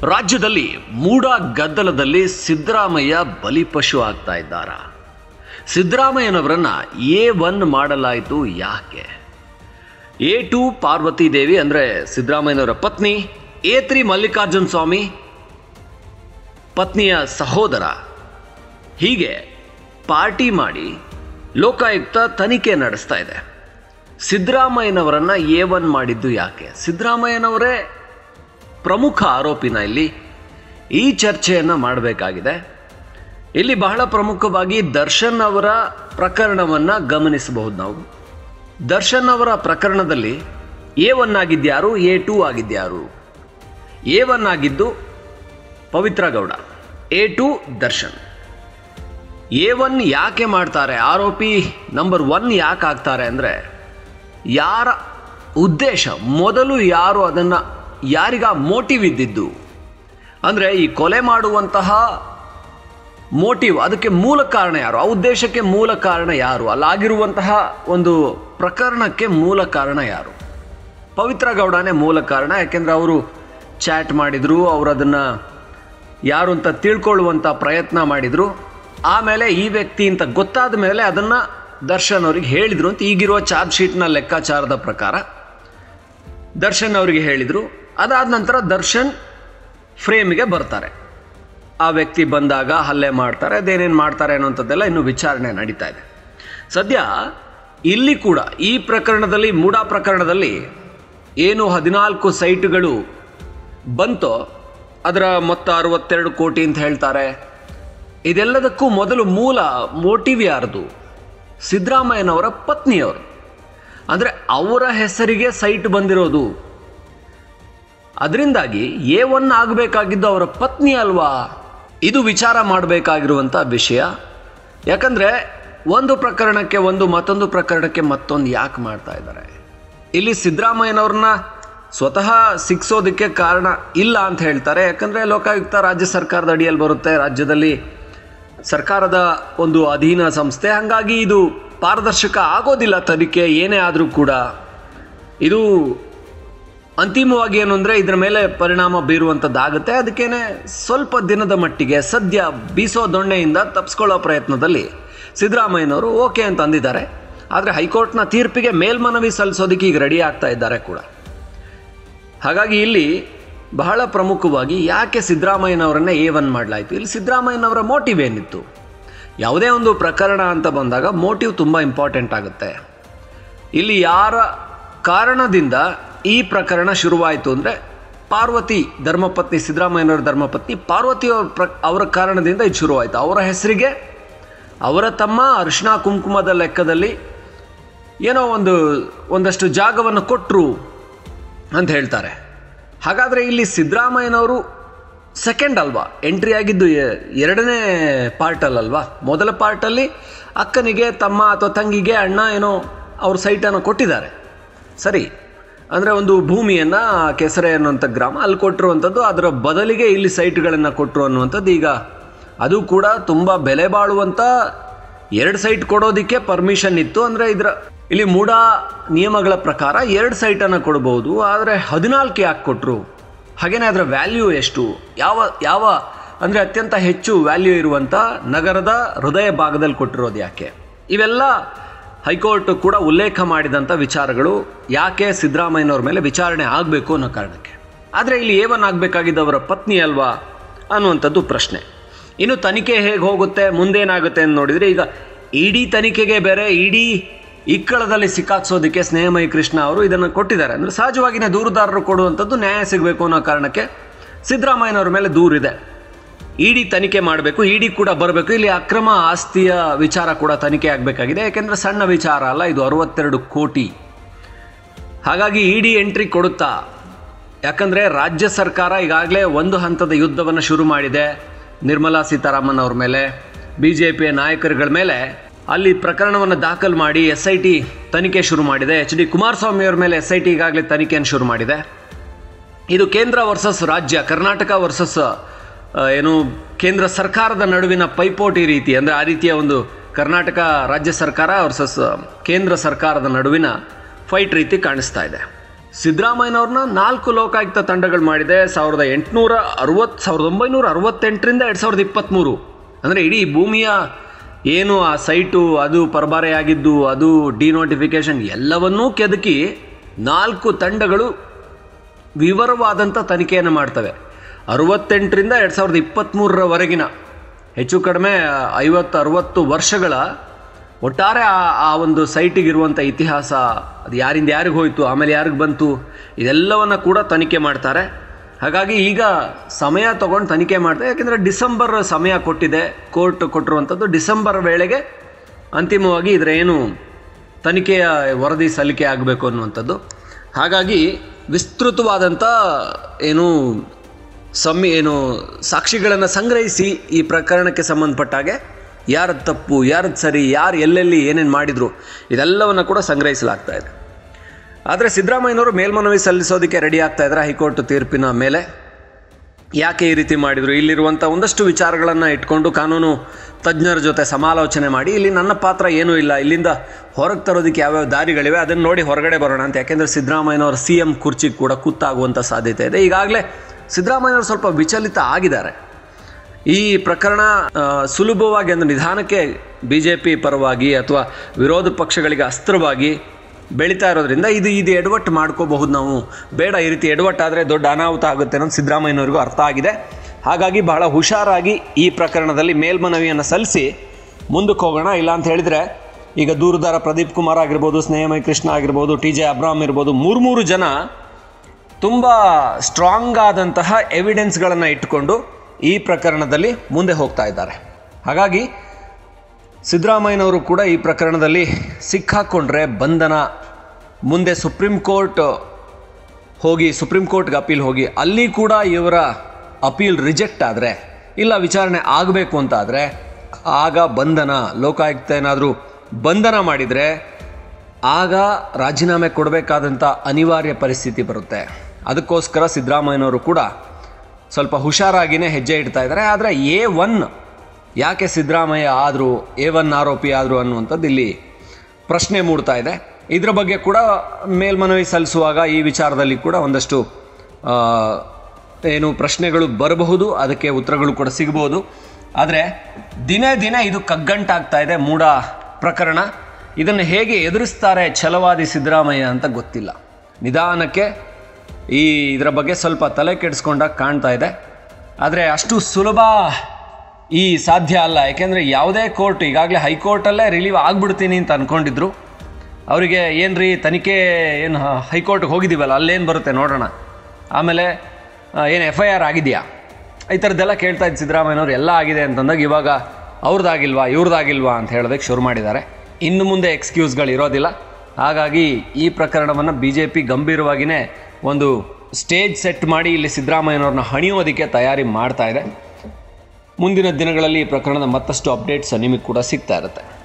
ರಾಜ್ಯದಲ್ಲಿ ಮೂಡ ಗದ್ದಲದಲ್ಲಿ ಸಿದ್ದರಾಮಯ್ಯ ಬಲಿಪಶು ಆಗ್ತಾ ಇದ್ದಾರಾ? ಸಿದ್ದರಾಮಯ್ಯನವರನ್ನ A1 ಮಾಡಲಾಯಿತು ಯಾಕೆ? A2 ಪಾರ್ವತಿ ದೇವಿ ಅಂದರೆ ಸಿದ್ದರಾಮಯ್ಯನವರ ಪತ್ನಿ, A3 ಮಲ್ಲಿಕಾರ್ಜುನ ಸ್ವಾಮಿ ಪತ್ನಿಯ ಸಹೋದರ. ಹೀಗೆ ಪಾರ್ಟಿ ಮಾಡಿ ಲೋಕಾಯುಕ್ತ ತನಿಖೆ ನಡೆಸ್ತಾ ಇದೆ. ಸಿದ್ದರಾಮಯ್ಯನವರನ್ನ A1 ಮಾಡಿದ್ದು ಯಾಕೆ? ಸಿದ್ದರಾಮಯ್ಯನವರೇ ಪ್ರಮುಖ ಆರೋಪಿನ ಇಲ್ಲಿ ಈ ಚರ್ಚೆಯನ್ನು ಮಾಡಬೇಕಾಗಿದೆ. ಇಲ್ಲಿ ಬಹಳ ಪ್ರಮುಖವಾಗಿ ದರ್ಶನ್ ಅವರ ಪ್ರಕರಣವನ್ನು ಗಮನಿಸಬಹುದು ನಾವು. ದರ್ಶನ್ ಅವರ ಪ್ರಕರಣದಲ್ಲಿ A1 ಆಗಿದ್ಯಾರು, A2 ಆಗಿದ್ಯಾರು? A1 ಆಗಿದ್ದು ಪವಿತ್ರ ಗೌಡ, A2 ದರ್ಶನ್. A1 ಯಾಕೆ ಮಾಡ್ತಾರೆ, ಆರೋಪಿ ನಂಬರ್ 1 ಯಾಕೆ ಆಗ್ತಾರೆ ಅಂದರೆ, ಯಾರ ಉದ್ದೇಶ, ಮೊದಲು ಯಾರು ಅದನ್ನು ಯಾರಿಗ ಮೋಟಿವ್ ಇದ್ದಿದ್ದು ಅಂದರೆ ಈ ಕೊಲೆ ಮಾಡುವಂತಹ ಮೋಟಿವ್, ಅದಕ್ಕೆ ಮೂಲ ಕಾರಣ ಯಾರು, ಆ ಉದ್ದೇಶಕ್ಕೆ ಮೂಲ ಕಾರಣ ಯಾರು, ಅಲ್ಲಾಗಿರುವಂತಹ ಒಂದು ಪ್ರಕರಣಕ್ಕೆ ಮೂಲ ಕಾರಣ ಯಾರು? ಪವಿತ್ರ ಗೌಡನೇ ಮೂಲ ಕಾರಣ. ಯಾಕೆಂದರೆ ಅವರು ಚಾಟ್ ಮಾಡಿದರು, ಅವರು ಅದನ್ನು ಯಾರು ಅಂತ ತಿಳ್ಕೊಳ್ಳುವಂಥ ಪ್ರಯತ್ನ ಮಾಡಿದರು. ಆಮೇಲೆ ಈ ವ್ಯಕ್ತಿ ಅಂತ ಗೊತ್ತಾದ ಮೇಲೆ ಅದನ್ನು ದರ್ಶನ್ ಅವರಿಗೆ ಹೇಳಿದರು ಅಂತ ಈಗಿರುವ ಚಾರ್ಜ್ ಶೀಟ್ನ ಲೆಕ್ಕಾಚಾರದ ಪ್ರಕಾರ ದರ್ಶನ್ ಅವರಿಗೆ ಹೇಳಿದರು. ಅದಾದ ನಂತರ ದರ್ಶನ್ ಫ್ರೇಮಿಗೆ ಬರ್ತಾರೆ. ಆ ವ್ಯಕ್ತಿ ಬಂದಾಗ ಹಲ್ಲೆ ಮಾಡ್ತಾರೆ, ಅದೇನೇನು ಮಾಡ್ತಾರೆ ಅನ್ನೋಂಥದ್ದೆಲ್ಲ ಇನ್ನೂ ವಿಚಾರಣೆ ನಡೀತಾ ಇದೆ. ಸದ್ಯ ಇಲ್ಲಿ ಕೂಡ ಈ ಪ್ರಕರಣದಲ್ಲಿ, ಮೂಡಾ ಪ್ರಕರಣದಲ್ಲಿ ಏನು 14 ಸೈಟ್ಗಳು ಬಂತೋ ಅದರ ಮೊತ್ತ 62 ಕೋಟಿ ಅಂತ ಹೇಳ್ತಾರೆ. ಇದೆಲ್ಲದಕ್ಕೂ ಮೊದಲು ಮೂಲ ಮೋಟಿವ್ ಯಾರ್ದು? ಸಿದ್ದರಾಮಯ್ಯನವರ ಪತ್ನಿಯವರು. ಅಂದರೆ ಅವರ ಹೆಸರಿಗೆ ಸೈಟ್ ಬಂದಿರೋದು. ಅದರಿಂದಾಗಿ A1 ಆಗಬೇಕಾಗಿದ್ದು ಅವರ ಪತ್ನಿ ಅಲ್ವಾ? ಇದು ವಿಚಾರ ಮಾಡಬೇಕಾಗಿರುವಂಥ ವಿಷಯ. ಯಾಕಂದರೆ ಒಂದು ಪ್ರಕರಣಕ್ಕೆ ಒಂದು, ಮತ್ತೊಂದು ಪ್ರಕರಣಕ್ಕೆ ಮತ್ತೊಂದು ಯಾಕೆ ಮಾಡ್ತಾ ಇದ್ದಾರೆ? ಇಲ್ಲಿ ಸಿದ್ದರಾಮಯ್ಯನವ್ರನ್ನ ಸ್ವತಃ ಸಿಕ್ಸೋದಕ್ಕೆ ಕಾರಣ ಇಲ್ಲ ಅಂತ ಹೇಳ್ತಾರೆ. ಯಾಕಂದರೆ ಲೋಕಾಯುಕ್ತ ರಾಜ್ಯ ಸರ್ಕಾರದ ಅಡಿಯಲ್ಲಿ ಬರುತ್ತೆ, ರಾಜ್ಯದಲ್ಲಿ ಸರ್ಕಾರದ ಒಂದು ಅಧೀನ ಸಂಸ್ಥೆ. ಹಾಗಾಗಿ ಇದು ಪಾರದರ್ಶಕ ಆಗೋದಿಲ್ಲ ತನಿಖೆ ಏನೇ ಆದರೂ ಕೂಡ. ಇದು ಅಂತಿಮವಾಗಿ ಏನು ಅಂದರೆ ಇದರ ಮೇಲೆ ಪರಿಣಾಮ ಬೀರುವಂಥದ್ದಾಗುತ್ತೆ. ಅದಕ್ಕೇನೆ ಸ್ವಲ್ಪ ದಿನದ ಮಟ್ಟಿಗೆ ಸದ್ಯ ಬೀಸೋ ದೊಣ್ಣೆಯಿಂದ ತಪ್ಪಿಸ್ಕೊಳ್ಳೋ ಪ್ರಯತ್ನದಲ್ಲಿ ಸಿದ್ದರಾಮಯ್ಯನವರು ಓಕೆ ಅಂತ ಅಂದಿದ್ದಾರೆ. ಆದರೆ ಹೈಕೋರ್ಟ್ನ ತೀರ್ಪಿಗೆ ಮೇಲ್ಮನವಿ ಸಲ್ಲಿಸೋದಕ್ಕೆ ಈಗ ರೆಡಿ ಆಗ್ತಾ ಇದ್ದಾರೆ ಕೂಡ. ಹಾಗಾಗಿ ಇಲ್ಲಿ ಬಹಳ ಪ್ರಮುಖವಾಗಿ ಯಾಕೆ ಸಿದ್ದರಾಮಯ್ಯನವರನ್ನೇ A1 ಮಾಡಲಾಯಿತು? ಇಲ್ಲಿ ಸಿದ್ದರಾಮಯ್ಯನವರ ಮೋಟಿವ್ ಏನಿತ್ತು? ಯಾವುದೇ ಒಂದು ಪ್ರಕರಣ ಅಂತ ಬಂದಾಗ ಮೋಟಿವ್ ತುಂಬ ಇಂಪಾರ್ಟೆಂಟ್ ಆಗುತ್ತೆ. ಇಲ್ಲಿ ಯಾರ ಕಾರಣದಿಂದ ಈ ಪ್ರಕರಣ ಶುರುವಾಯಿತು ಅಂದರೆ ಪಾರ್ವತಿ ಧರ್ಮಪತ್ನಿ, ಸಿದ್ದರಾಮಯ್ಯನವರ ಧರ್ಮಪತ್ನಿ ಪಾರ್ವತಿ ಅವರ ಕಾರಣದಿಂದ ಇದು ಶುರುವಾಯಿತು. ಅವರ ಹೆಸರಿಗೆ ಅವರ ತಮ್ಮ ಅರಿಶಿಣ ಕುಂಕುಮದ ಲೆಕ್ಕದಲ್ಲಿ ಏನೋ ಒಂದಷ್ಟು ಜಾಗವನ್ನು ಕೊಟ್ಟರು ಅಂತ ಹೇಳ್ತಾರೆ. ಹಾಗಾದರೆ ಇಲ್ಲಿ ಸಿದ್ದರಾಮಯ್ಯನವರು ಸೆಕೆಂಡ್ ಅಲ್ವಾ, ಎಂಟ್ರಿ ಆಗಿದ್ದು 2ನೇ ಪಾರ್ಟಲ್ಲಲ್ವಾ? ಮೊದಲ ಪಾರ್ಟಲ್ಲಿ ಅಕ್ಕನಿಗೆ, ತಮ್ಮ ಅಥವಾ ತಂಗಿಗೆ ಅಣ್ಣ ಏನೋ ಅವ್ರ ಸೈಟನ್ನು ಕೊಟ್ಟಿದ್ದಾರೆ, ಸರಿ. ಅಂದರೆ ಒಂದು ಭೂಮಿಯನ್ನು, ಕೆಸರೆ ಅನ್ನುವಂಥ ಗ್ರಾಮ, ಅಲ್ಲಿ ಕೊಟ್ಟಿರುವಂಥದ್ದು. ಅದರ ಬದಲಿಗೆ ಇಲ್ಲಿ ಸೈಟ್ಗಳನ್ನು ಕೊಟ್ಟರು ಅನ್ನುವಂಥದ್ದು. ಈಗ ಅದು ಕೂಡ ತುಂಬ ಬೆಲೆ ಬಾಳುವಂಥ 2 ಸೈಟ್ ಕೊಡೋದಕ್ಕೆ ಪರ್ಮಿಷನ್ ಇತ್ತು. ಅಂದರೆ ಇಲ್ಲಿ ಮೂಡಾ ನಿಯಮಗಳ ಪ್ರಕಾರ 2 ಸೈಟನ್ನು ಕೊಡ್ಬೋದು. ಆದರೆ 14 ಯಾಕೆ ಕೊಟ್ಟರು? ಹಾಗೇನೆ ಅದರ ವ್ಯಾಲ್ಯೂ ಎಷ್ಟು? ಯಾವ ಅಂದರೆ ಅತ್ಯಂತ ಹೆಚ್ಚು ವ್ಯಾಲ್ಯೂ ಇರುವಂಥ ನಗರದ ಹೃದಯ ಭಾಗದಲ್ಲಿ ಕೊಟ್ಟಿರೋದು ಯಾಕೆ? ಇವೆಲ್ಲ ಹೈಕೋರ್ಟ್ ಕೂಡ ಉಲ್ಲೇಖ ಮಾಡಿದಂಥ ವಿಚಾರಗಳು. ಯಾಕೆ ಸಿದ್ದರಾಮಯ್ಯನವ್ರ ಮೇಲೆ ವಿಚಾರಣೆ ಆಗಬೇಕು ಅನ್ನೋ ಕಾರಣಕ್ಕೆ. ಆದರೆ ಇಲ್ಲಿ A1 ಆಗಬೇಕಾಗಿದ್ದವರ ಪತ್ನಿ ಅಲ್ವಾ ಅನ್ನುವಂಥದ್ದು ಪ್ರಶ್ನೆ. ಇನ್ನು ತನಿಖೆ ಹೇಗೆ ಹೋಗುತ್ತೆ, ಮುಂದೇನಾಗುತ್ತೆ ಅಂತ ನೋಡಿದರೆ, ಈಗ ಇಡಿ ತನಿಖೆಗೆ ಬೇರೆ ಇಡಿ ಇಕ್ಕಳದಲ್ಲಿ ಸಿಕ್ಕಾಕ್ಸೋದಕ್ಕೆ ಸ್ನೇಹಮಯಿ ಕೃಷ್ಣ ಅವರು ಇದನ್ನು ಕೊಟ್ಟಿದ್ದಾರೆ. ಅಂದರೆ ಸಹಜವಾಗಿಯೇ ದೂರುದಾರರು ಕೊಡುವಂಥದ್ದು ನ್ಯಾಯ ಸಿಗಬೇಕು ಅನ್ನೋ ಕಾರಣಕ್ಕೆ ಸಿದ್ದರಾಮಯ್ಯನವ್ರ ಮೇಲೆ ದೂರಿದೆ. ಇಡಿ ತನಿಖೆ ಮಾಡಬೇಕು, ಇಡಿ ಕೂಡ ಬರಬೇಕು. ಇಲ್ಲಿ ಅಕ್ರಮ ಆಸ್ತಿಯ ವಿಚಾರ ಕೂಡ ತನಿಖೆ ಆಗಬೇಕಾಗಿದೆ. ಯಾಕೆಂದರೆ ಸಣ್ಣ ವಿಚಾರ ಅಲ್ಲ ಇದು, 62 ಕೋಟಿ. ಹಾಗಾಗಿ ಇಡಿ ಎಂಟ್ರಿ ಕೊಡುತ್ತಾ? ಯಾಕಂದರೆ ರಾಜ್ಯ ಸರ್ಕಾರ ಈಗಾಗಲೇ ಒಂದು ಹಂತದ ಯುದ್ಧವನ್ನು ಶುರು ಮಾಡಿದೆ ನಿರ್ಮಲಾ ಸೀತಾರಾಮನ್ ಅವ್ರ ಮೇಲೆ, BJPಯ ನಾಯಕರುಗಳ ಮೇಲೆ. ಅಲ್ಲಿ ಪ್ರಕರಣವನ್ನು ದಾಖಲು ಮಾಡಿ SIT ತನಿಖೆ ಶುರು ಮಾಡಿದೆ. HD ಕುಮಾರಸ್ವಾಮಿ ಅವರ ಮೇಲೆ SIT ಈಗಾಗಲೇ ತನಿಖೆಯನ್ನು ಶುರು ಮಾಡಿದೆ. ಇದು ಕೇಂದ್ರ ವರ್ಸಸ್ ರಾಜ್ಯ, ಕರ್ನಾಟಕ ವರ್ಸಸ್ ಕೇಂದ್ರ ಸರ್ಕಾರದ ನಡುವಿನ ಪೈಪೋಟಿ ರೀತಿ. ಅಂದರೆ ಆ ರೀತಿಯ ಒಂದು ಕರ್ನಾಟಕ ರಾಜ್ಯ ಸರ್ಕಾರ ವರ್ಸಸ್ ಕೇಂದ್ರ ಸರ್ಕಾರದ ನಡುವಿನ ಫೈಟ್ ರೀತಿ ಕಾಣಿಸ್ತಾ ಇದೆ. ಸಿದ್ದರಾಮಯ್ಯನವ್ರನ್ನ 4 ಲೋಕಾಯುಕ್ತ ತಂಡಗಳು ಮಾಡಿದೆ. 1968ರಿಂದ 2023, ಅಂದರೆ ಇಡೀ ಭೂಮಿಯ ಏನು ಆ ಸೈಟು ಅದು ಪರಬಾರೆಯಾಗಿದ್ದು, ಅದು ಡಿನೋಟಿಫಿಕೇಶನ್ ಎಲ್ಲವನ್ನೂ ಕೆದಕಿ 4 ತಂಡಗಳು ವಿವರವಾದಂಥ ತನಿಖೆಯನ್ನು ಮಾಡ್ತವೆ. 68ರಿಂದ 2023ರವರೆಗಿನ ಹೆಚ್ಚು ಕಡಿಮೆ 50-60 ವರ್ಷಗಳ ಒಟ್ಟಾರೆ ಆ ಒಂದು ಸೈಟಿಗಿರುವಂಥ ಇತಿಹಾಸ, ಅದು ಯಾರಿಂದ ಯಾರಿಗೆ ಹೋಯಿತು, ಆಮೇಲೆ ಯಾರಿಗೆ ಬಂತು, ಇದೆಲ್ಲವನ್ನು ಕೂಡ ತನಿಖೆ ಮಾಡ್ತಾರೆ. ಹಾಗಾಗಿ ಈಗ ಸಮಯ ತೊಗೊಂಡು ತನಿಖೆ ಮಾಡ್ತಾರೆ. ಯಾಕೆಂದರೆ ಡಿಸೆಂಬರ್ ಸಮಯ ಕೊಟ್ಟಿದೆ, ಕೋರ್ಟ್ ಕೊಟ್ಟಿರುವಂಥದ್ದು. ಡಿಸೆಂಬರ್ ವೇಳೆಗೆ ಅಂತಿಮವಾಗಿ ಇದರ ಏನು ತನಿಖೆಯ ವರದಿ ಸಲ್ಲಿಕೆ ಆಗಬೇಕು ಅನ್ನುವಂಥದ್ದು. ಹಾಗಾಗಿ ವಿಸ್ತೃತವಾದಂಥ ಸಾಕ್ಷಿಗಳನ್ನು ಸಂಗ್ರಹಿಸಿ ಈ ಪ್ರಕರಣಕ್ಕೆ ಸಂಬಂಧಪಟ್ಟಾಗೆ ಯಾರದ್ದು ತಪ್ಪು, ಯಾರದ್ದು ಸರಿ, ಯಾರು ಎಲ್ಲೆಲ್ಲಿ ಏನೇನು ಮಾಡಿದರು, ಇದೆಲ್ಲವನ್ನು ಕೂಡ ಸಂಗ್ರಹಿಸಲಾಗ್ತಾ ಇದೆ. ಆದರೆ ಸಿದ್ದರಾಮಯ್ಯನವರು ಮೇಲ್ಮನವಿ ಸಲ್ಲಿಸೋದಕ್ಕೆ ರೆಡಿ ಆಗ್ತಾ ಇದ್ದಾರೆ ಹೈಕೋರ್ಟ್ ತೀರ್ಪಿನ ಮೇಲೆ. ಯಾಕೆ ಈ ರೀತಿ ಮಾಡಿದರು, ಇಲ್ಲಿರುವಂಥ ಒಂದಷ್ಟು ವಿಚಾರಗಳನ್ನು ಇಟ್ಕೊಂಡು ಕಾನೂನು ತಜ್ಞರ ಜೊತೆ ಸಮಾಲೋಚನೆ ಮಾಡಿ ಇಲ್ಲಿ ನನ್ನ ಪಾತ್ರ ಏನೂ ಇಲ್ಲ, ಇಲ್ಲಿಂದ ಹೊರಗೆ ತರೋದಕ್ಕೆ ಯಾವ್ಯಾವ ದಾರಿಗಳಿವೆ ಅದನ್ನು ನೋಡಿ ಹೊರಗಡೆ ಬರೋಣ ಅಂತ. ಯಾಕೆಂದರೆ ಸಿದ್ದರಾಮಯ್ಯನವರು CM ಕುರ್ಚಿಗೆ ಕೂಡ ಕೂತಾಗುವಂಥ ಸಾಧ್ಯತೆ ಇದೆ. ಈಗಾಗಲೇ ಸಿದ್ದರಾಮಯ್ಯನವರು ಸ್ವಲ್ಪ ವಿಚಲಿತ ಆಗಿದ್ದಾರೆ. ಈ ಪ್ರಕರಣ ಸುಲಭವಾಗಿ ಅಂದರೆ ನಿಧಾನಕ್ಕೆ BJP ಪರವಾಗಿ ಅಥವಾ ವಿರೋಧ ಪಕ್ಷಗಳಿಗೆ ಅಸ್ತ್ರವಾಗಿ ಬೆಳೀತಾ ಇರೋದ್ರಿಂದ ಇದು ಎಡವಟ್ಟು ಮಾಡ್ಕೋಬಹುದು, ನಾವು ಬೇಡ, ಈ ರೀತಿ ಎಡವಟ್ಟಾದರೆ ದೊಡ್ಡ ಅನಾಹುತ ಆಗುತ್ತೆ ಅನ್ನೋದು ಸಿದ್ದರಾಮಯ್ಯನವರಿಗೂ ಅರ್ಥ ಆಗಿದೆ. ಹಾಗಾಗಿ ಬಹಳ ಹುಷಾರಾಗಿ ಈ ಪ್ರಕರಣದಲ್ಲಿ ಮೇಲ್ಮನವಿಯನ್ನು ಸಲ್ಲಿಸಿ ಮುಂದಕ್ಕೆ ಹೋಗೋಣ. ಇಲ್ಲ ಅಂತ ಹೇಳಿದರೆ ಈಗ ದೂರುದಾರ ಪ್ರದೀಪ್ ಕುಮಾರ್ ಆಗಿರ್ಬೋದು, ಸ್ನೇಹಮಯ ಕೃಷ್ಣ ಆಗಿರ್ಬೋದು, TJ ಅಬ್ರಾಮ್ ಇರ್ಬೋದು, 3 ಜನ ತುಂಬ ಸ್ಟ್ರಾಂಗ್ ಆದಂತಹ ಎವಿಡೆನ್ಸ್ಗಳನ್ನು ಇಟ್ಟುಕೊಂಡು ಈ ಪ್ರಕರಣದಲ್ಲಿ ಮುಂದೆ ಹೋಗ್ತಾ ಇದ್ದಾರೆ. ಹಾಗಾಗಿ ಸಿದ್ದರಾಮಯ್ಯನವರು ಕೂಡ ಈ ಪ್ರಕರಣದಲ್ಲಿ ಸಿಕ್ಕಾಕೊಂಡ್ರೆ ಬಂಧನ, ಮುಂದೆ ಸುಪ್ರೀಂ ಕೋರ್ಟ್ಗೆ ಅಪೀಲ್ ಹೋಗಿ ಅಲ್ಲಿ ಕೂಡ ಇವರ ಅಪೀಲ್ ರಿಜೆಕ್ಟ್ ಆದರೆ, ಇಲ್ಲ ವಿಚಾರಣೆ ಆಗಬೇಕು ಅಂತ ಆದರೆ ಆಗ ಬಂಧನ, ಲೋಕಾಯುಕ್ತ ಏನಾದರೂ ಬಂಧನ ಮಾಡಿದರೆ ಆಗ ರಾಜೀನಾಮೆ ಕೊಡಬೇಕಾದಂಥ ಅನಿವಾರ್ಯ ಪರಿಸ್ಥಿತಿ ಬರುತ್ತೆ. ಅದಕ್ಕೋಸ್ಕರ ಸಿದ್ದರಾಮಯ್ಯನವರು ಕೂಡ ಸ್ವಲ್ಪ ಹುಷಾರಾಗಿಯೇ ಹೆಜ್ಜೆ ಇಡ್ತಾ ಇದ್ದಾರೆ. ಆದರೆ A1 ಯಾಕೆ ಸಿದ್ದರಾಮಯ್ಯ ಆದರು, A1 ಆರೋಪಿ ಆದರು ಅನ್ನುವಂಥದ್ದು ಇಲ್ಲಿ ಪ್ರಶ್ನೆ ಮೂಡ್ತಾ ಇದೆ. ಇದರ ಬಗ್ಗೆ ಕೂಡ ಮೇಲ್ಮನವಿ ಸಲ್ಲಿಸುವಾಗ ಈ ವಿಚಾರದಲ್ಲಿ ಕೂಡ ಒಂದಷ್ಟು ಪ್ರಶ್ನೆಗಳು ಬರಬಹುದು, ಅದಕ್ಕೆ ಉತ್ತರಗಳು ಕೂಡ ಸಿಗಬಹುದು. ಆದರೆ ದಿನೇ ದಿನೇ ಇದು ಕಗ್ಗಂಟಾಗ್ತಾ ಇದೆ ಮೂಢ ಪ್ರಕರಣ. ಇದನ್ನು ಹೇಗೆ ಎದುರಿಸ್ತಾರೆ ಛಲವಾದಿ ಸಿದ್ದರಾಮಯ್ಯ ಅಂತ ಗೊತ್ತಿಲ್ಲ. ನಿಧಾನಕ್ಕೆ ಇದರ ಬಗ್ಗೆ ಸ್ವಲ್ಪ ತಲೆ ಕೆಡಿಸ್ಕೊಂಡಾಗ ಕಾಣ್ತಾ ಇದೆ. ಆದರೆ ಅಷ್ಟು ಸುಲಭ ಸಾಧ್ಯ ಅಲ್ಲ. ಯಾಕೆಂದರೆ ಯಾವುದೇ ಕೋರ್ಟ್, ಈಗಾಗಲೇ ಹೈಕೋರ್ಟಲ್ಲೇ ರಿಲೀವ್ ಆಗಿಬಿಡ್ತೀನಿ ಅಂತ ಅಂದ್ಕೊಂಡಿದ್ರು. ಅವರಿಗೆ ಏನ್ರಿ ತನಿಖೆ ಹೈಕೋರ್ಟ್ಗೆ ಹೋಗಿದ್ದೀವಲ್ಲ, ಅಲ್ಲೇನು ಬರುತ್ತೆ ನೋಡೋಣ, ಆಮೇಲೆ FIR ಆಗಿದೆಯಾ, ಈ ಥರದ್ದೆಲ್ಲ ಕೇಳ್ತಾ ಇದ್ದು ಸಿದ್ದರಾಮಯ್ಯನವ್ರು. ಎಲ್ಲ ಆಗಿದೆ ಅಂತಂದಾಗ ಇವಾಗ ಇವ್ರದ್ದಾಗಿಲ್ವಾ ಅಂತ ಹೇಳೋದಕ್ಕೆ ಶುರು ಮಾಡಿದ್ದಾರೆ. ಇನ್ನು ಮುಂದೆ ಎಕ್ಸ್ಕ್ಯೂಸ್ಗಳು ಇರೋದಿಲ್ಲ. ಹಾಗಾಗಿ ಈ ಪ್ರಕರಣವನ್ನು BJP ಗಂಭೀರವಾಗಿಯೇ ಒಂದು ಸ್ಟೇಜ್ ಸೆಟ್ ಮಾಡಿ ಇಲ್ಲಿ ಸಿದ್ದರಾಮಯ್ಯನವ್ರನ್ನ ಹಣಿಯೋದಕ್ಕೆ ತಯಾರಿ ಮಾಡ್ತಾ ಇದೆ. ಮುಂದಿನ ದಿನಗಳಲ್ಲಿ ಈ ಪ್ರಕರಣದ ಮತ್ತಷ್ಟು ಅಪ್ಡೇಟ್ಸ್ ನಿಮಗೆ ಕೂಡ ಸಿಗ್ತಾ ಇರುತ್ತೆ.